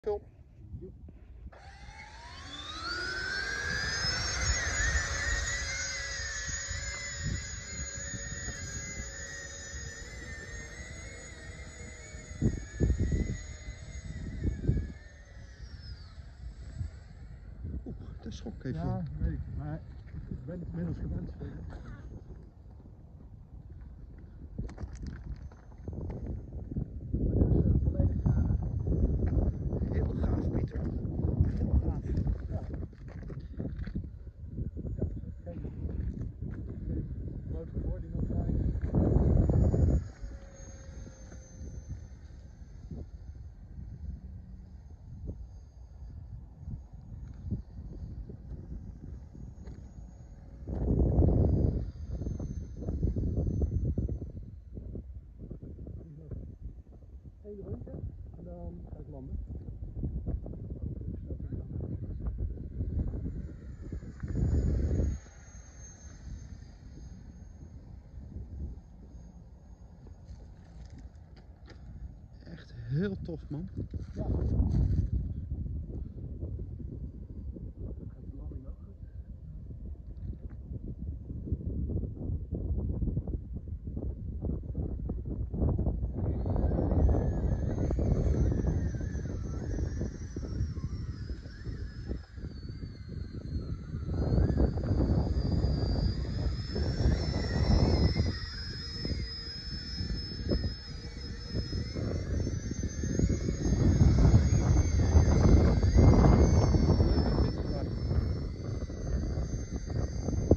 Film. Oeh, daar schrok ik even van. Ja, weet ik, maar ik ben inmiddels gewend. Heel gaaf, Pieter. Heel gaaf. Ja. Geen grote voor die nog draaien. Eén rondje en dan ga ik landen. Echt heel tof, man. Ja. Gaat de landing ook goed?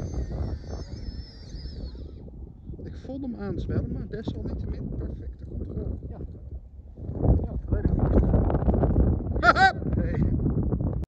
Ik vond hem aanzwellen, maar desalniettemin perfecte controle.